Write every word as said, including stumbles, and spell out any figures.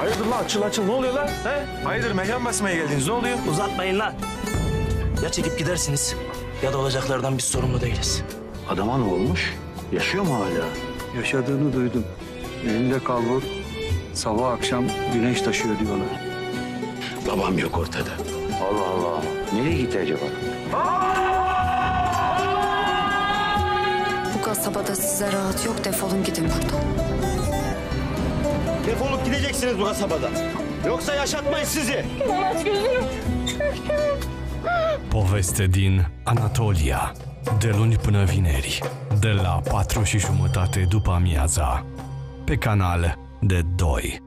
Hayırdır lan açıl açıl ne oluyor lan? He? Hayırdır mekan basmaya geldiniz ne oluyor? Uzatmayın lan. Ya çekip gidersiniz ya da olacaklardan biz sorumlu değiliz. Adama ne olmuş? Yaşıyor mu hala? Yaşadığını duydum. Elinde kalbur, sabah akşam güneş taşıyor diyorlar. Babam yok ortada. Allah Allah. Nereye gitti acaba? Bu kasabada size rahat yok. Defolun gidin buradan. Defolup gideceksiniz bu kasabada. Yoksa yaşatmayız sizi. Poveste din Anatolia. De luni până vineri, de la patru și jumătate după amiaza, pe canal de doi.